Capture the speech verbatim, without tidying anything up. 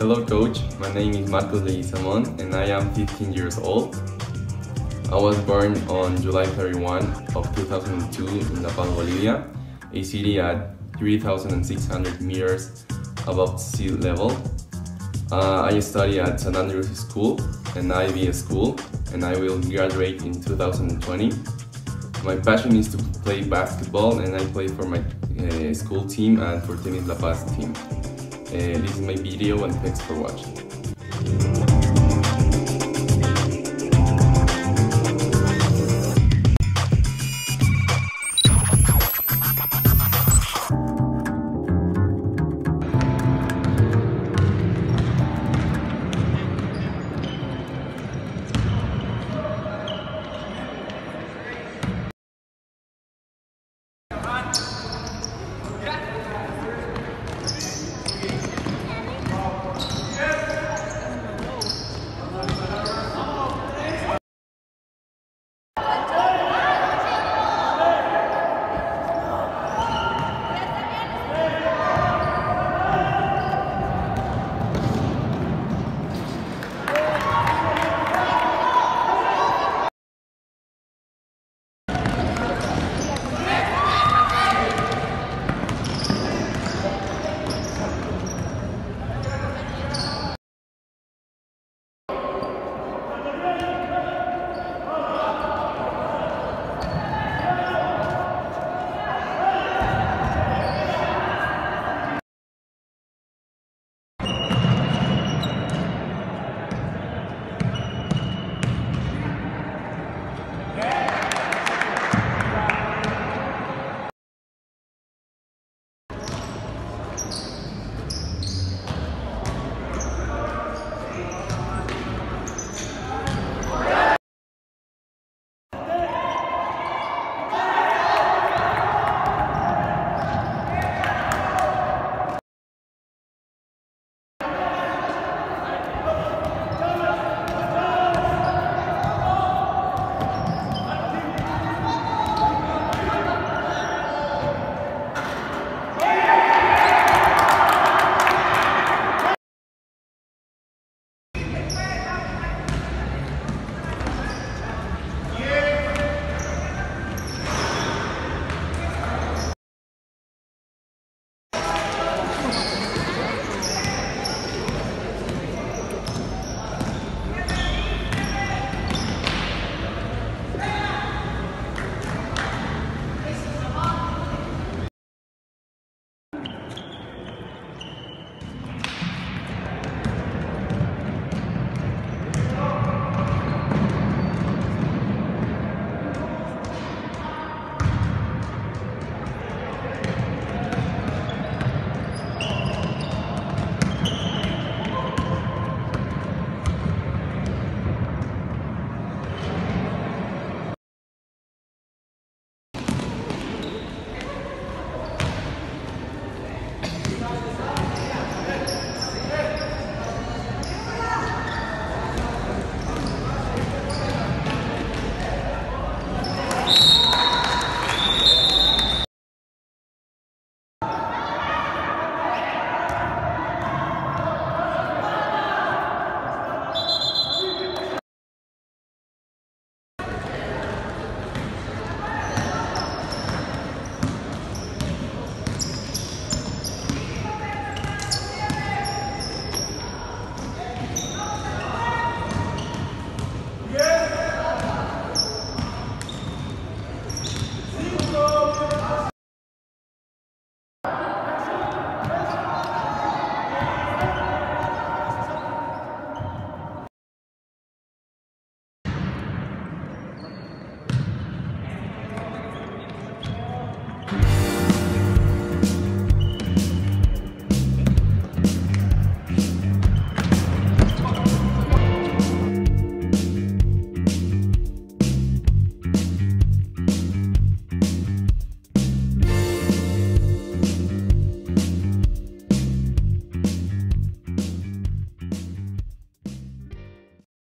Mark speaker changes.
Speaker 1: Hello coach, my name is Marcos Leguizamón and I am fifteen years old. I was born on July thirty-first of two thousand two in La Paz, Bolivia, a city at three thousand six hundred meters above sea level. Uh, I study at San Andrews School, an I B school, and I will graduate in two thousand twenty. My passion is to play basketball and I play for my uh, school team and for Tennis La Paz team. Uh, this is my video and thanks for watching.